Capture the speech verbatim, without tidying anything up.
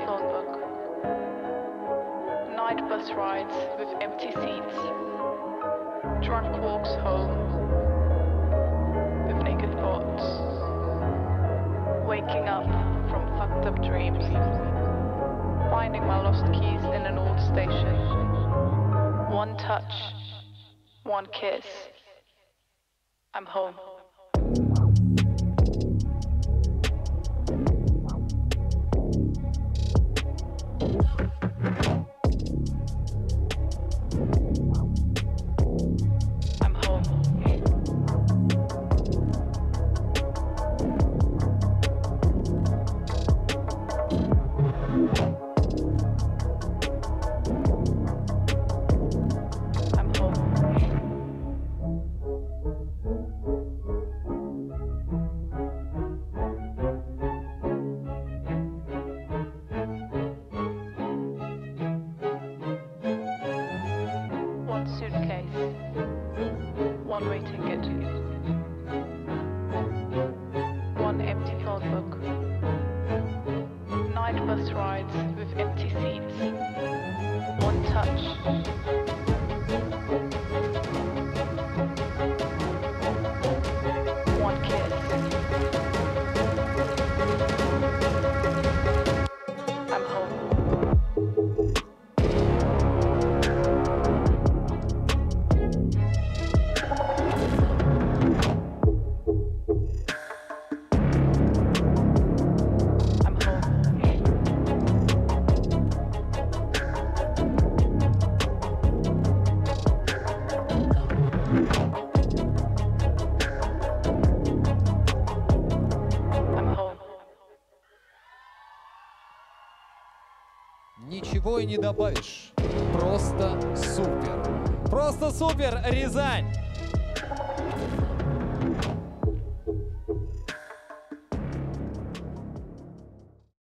filled book. Night bus rides with empty seats. Drunk walks home with naked thoughts. Waking up from fucked up dreams. Finding my lost keys in an old station. One touch, one kiss. I'm home. I'm home. I'm home. One suitcase, one way ticket, one empty filled book, night bus rides with empty seats, one touch, one kiss. I'm home. Ничего и не добавишь. Просто супер. Просто супер, Рязань!